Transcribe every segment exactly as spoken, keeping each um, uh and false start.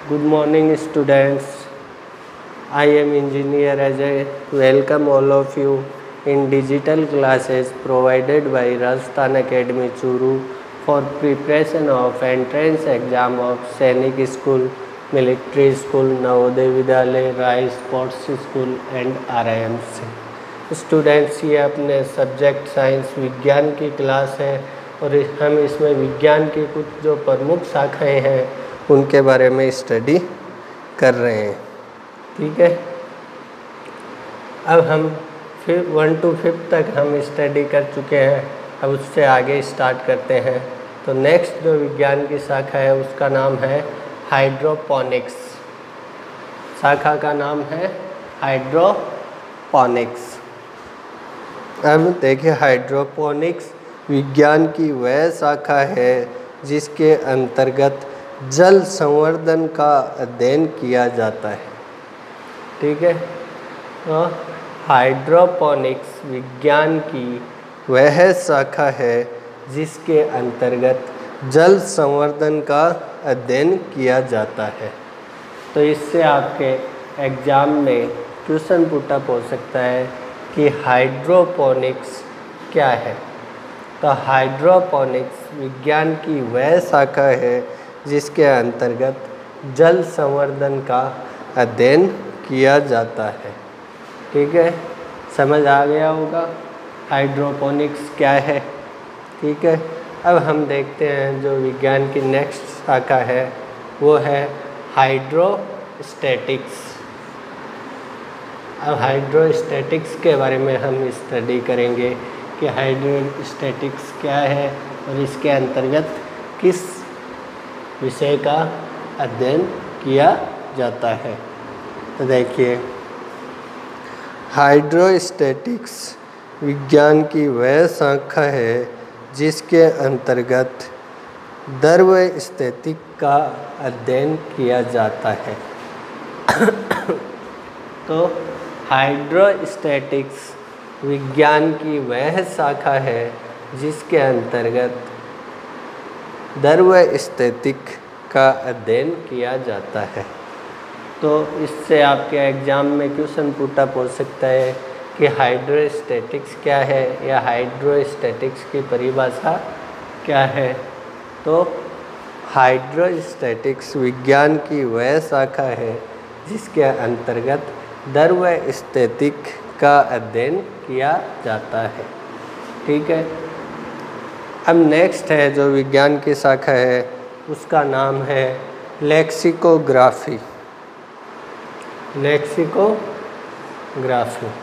Good morning, students. I am Engineer Ajay. Welcome all of you in digital classes provided by Rajasthan Academy Churu for preparation of entrance exam of Sainik School, Military School, Navodaya Vidyalaya, Rai Sports School and R I M C. Students, ये अपने subject science विज्ञान की class है और हम इसमें विज्ञान की कुछ जो प्रमुख शाखाएं हैं उनके बारे में स्टडी कर रहे हैं। ठीक है, अब हम फिर वन टू फिफ्थ तक हम स्टडी कर चुके हैं। अब उससे आगे स्टार्ट करते हैं। तो नेक्स्ट जो विज्ञान की शाखा है उसका नाम है हाइड्रोपोनिक्स। शाखा का नाम है हाइड्रोपोनिक्स। अब देखिए, हाइड्रोपोनिक्स विज्ञान की वह शाखा है जिसके अंतर्गत जल संवर्धन का अध्ययन किया जाता है। ठीक है, तो हाइड्रोपोनिक्स विज्ञान की वह शाखा है जिसके अंतर्गत जल संवर्धन का अध्ययन किया जाता है। तो इससे आपके एग्ज़ाम में क्वेश्चन पुटअप हो सकता है कि हाइड्रोपोनिक्स क्या है। तो हाइड्रोपोनिक्स विज्ञान की वह शाखा है जिसके अंतर्गत जल संवर्धन का अध्ययन किया जाता है। ठीक है, समझ आ गया होगा हाइड्रोपोनिक्स क्या है। ठीक है, अब हम देखते हैं जो विज्ञान की नेक्स्ट शाखा है वो है हाइड्रोस्टैटिक्स। अब हाइड्रोस्टैटिक्स के बारे में हम स्टडी करेंगे कि हाइड्रोस्टैटिक्स क्या है और इसके अंतर्गत किस विषय का अध्ययन किया जाता है। तो देखिए, हाइड्रोस्टैटिक्स विज्ञान की वह शाखा है जिसके अंतर्गत द्रव स्थिति का अध्ययन किया जाता है। तो हाइड्रोस्टैटिक्स विज्ञान की वह शाखा है जिसके अंतर्गत द्रव स्थितिक का अध्ययन किया जाता है। तो इससे आपके एग्ज़ाम में क्वेश्चन पुटअप हो सकता है कि हाइड्रोस्टैटिक्स क्या है या हाइड्रोस्टैटिक्स की परिभाषा क्या है। तो हाइड्रोस्टैटिक्स विज्ञान की वह शाखा है जिसके अंतर्गत द्रव स्थितिक का अध्ययन किया जाता है। ठीक है, अब नेक्स्ट है जो विज्ञान की शाखा है उसका नाम है लेक्सिकोग्राफी। लेक्सिकोग्राफी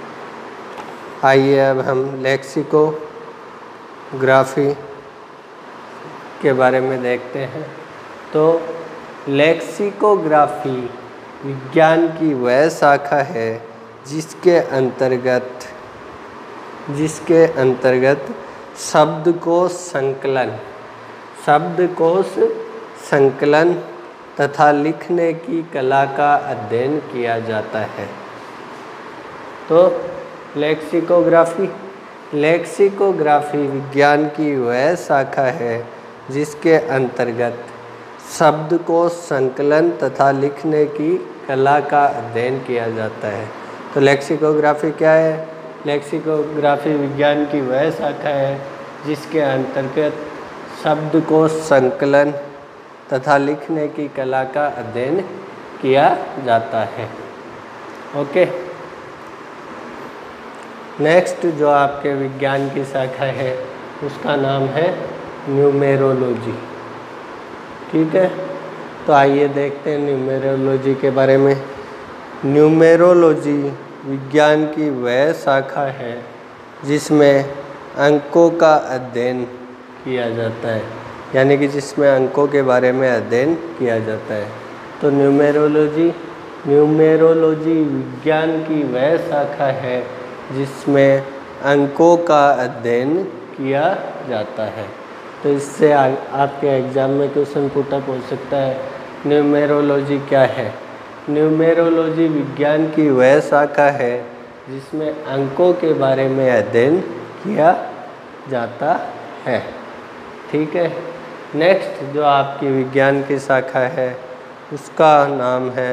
आइए अब हम लेक्सिकोग्राफी के बारे में देखते हैं। तो लेक्सिकोग्राफी विज्ञान की वह शाखा है जिसके अंतर्गत जिसके अंतर्गत शब्दकोश संकलन शब्दकोश संकलन तथा लिखने की कला का अध्ययन किया जाता है। तो लेक्सिकोग्राफी लेक्सिकोग्राफी विज्ञान की वह शाखा है जिसके अंतर्गत शब्दकोश संकलन तथा लिखने की कला का अध्ययन किया जाता है। तो लेक्सिकोग्राफी क्या है? लेक्सिकोग्राफी विज्ञान की वह शाखा है जिसके अंतर्गत शब्दकोश संकलन तथा लिखने की कला का अध्ययन किया जाता है। ओके, नेक्स्ट जो आपके विज्ञान की शाखा है उसका नाम है न्यूमेरोलॉजी। ठीक है, तो आइए देखते हैं न्यूमेरोलॉजी के बारे में। न्यूमेरोलॉजी विज्ञान की वह शाखा है जिसमें अंकों का अध्ययन किया जाता है, यानी कि जिसमें अंकों के बारे में अध्ययन किया जाता है। तो न्यूमेरोलॉजी न्यूमेरोलॉजी विज्ञान की वह शाखा है जिसमें अंकों का अध्ययन किया जाता है। तो इससे आ, आपके एग्ज़ाम में क्वेश्चन पुटअप हो सकता है न्यूमेरोलॉजी क्या है। न्यूमेरोलॉजी विज्ञान की वह शाखा है जिसमें अंकों के बारे में अध्ययन किया जाता है। ठीक है, नेक्स्ट जो आपकी विज्ञान की शाखा है उसका नाम है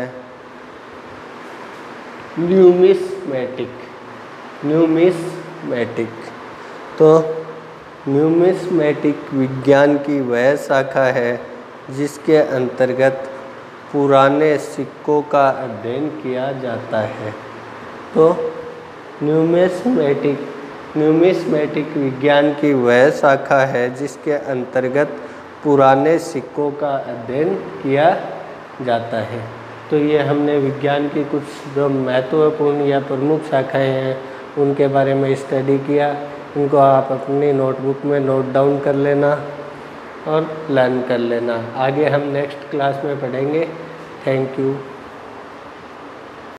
न्यूमिस्मेटिक। न्यूमिस्मेटिक तो न्यूमिस्मेटिक विज्ञान की वह शाखा है जिसके अंतर्गत पुराने सिक्कों का अध्ययन किया जाता है। तो न्यूमिस्मेटिक न्यूमिस्मेटिक विज्ञान की वह शाखा है जिसके अंतर्गत पुराने सिक्कों का अध्ययन किया जाता है। तो ये हमने विज्ञान की कुछ जो महत्वपूर्ण या प्रमुख शाखाएं हैं उनके बारे में स्टडी किया। इनको आप अपनी नोटबुक में नोट डाउन कर लेना और लर्न कर लेना। आगे हम नेक्स्ट क्लास में पढ़ेंगे। Thank you.